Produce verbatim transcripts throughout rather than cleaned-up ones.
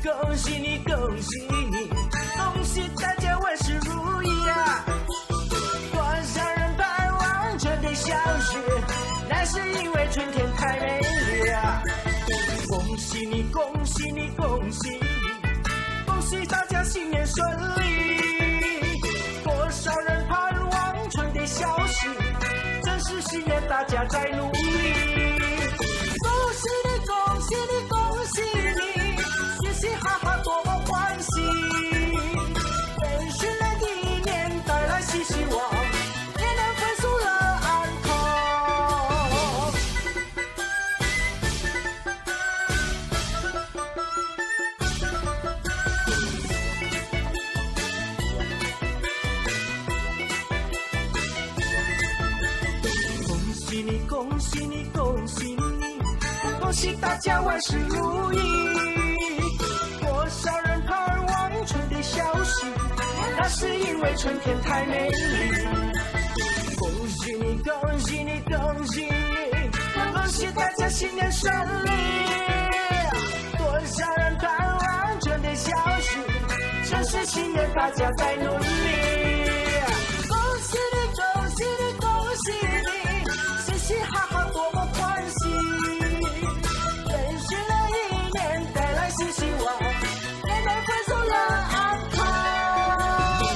恭喜你，恭喜你，恭喜大家万事如意啊！多少人盼望春天消失，那是因为春天太美丽啊！恭喜你，恭喜你，恭喜你，恭喜大家新年顺利！多少人盼望春天消失，这是新年大家在努力。恭喜你，恭喜你，恭喜你，嘻嘻哈哈多么欢喜！愿新来的一年带来新希望，也能快速乐安康。恭喜你，恭喜你，恭喜你，恭喜大家万事如意！多少人盼望春天消失，那是因为春天太美丽。恭喜你，恭喜你，恭喜你，恭喜大家新年顺利！多少人盼望春天消失，这是新年大家在努力。恭喜你，恭喜你，恭喜你，嘻嘻哈哈多么欢喜！愿新的一年带来新希望，也能快速乐安康。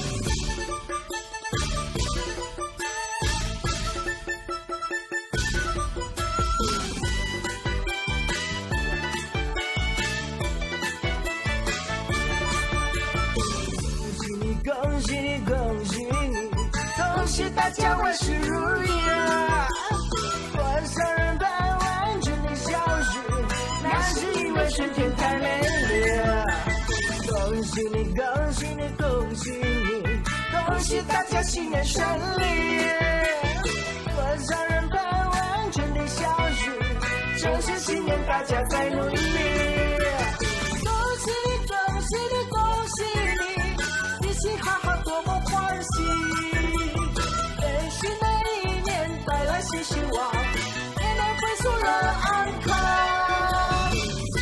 恭喜你，恭喜你，恭喜大家万事如意啊！多少人盼望春天消失，那是因为春天太美丽啊！恭喜你，恭喜你，恭喜你，恭喜大家新年顺利！多少人盼望春天消失，这是新年大家在努力。恭喜你，恭喜你，恭喜你，嘻嘻哈哈多么欢喜！愿新的一年带来新希望，也能快速乐安康。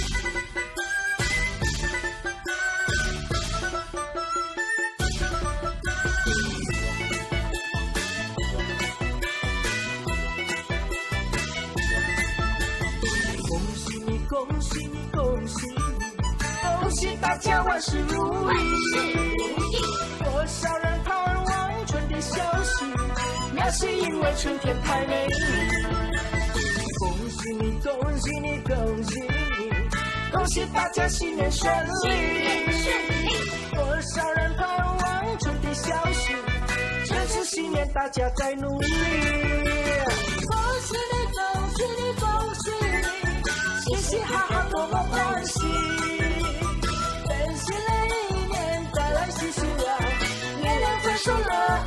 恭喜你，恭喜你，恭喜你，恭喜大家万事如意！多少人盼望春天消失，那是因为春天太美丽。恭喜你，恭喜你，恭喜你，恭喜大家新年顺利！多少人盼望春天消失，这是新年大家在努力。恭喜你，恭喜你，恭喜你，嘻嘻哈哈多么欢喜！愿新的一年带来新希望，也能快速乐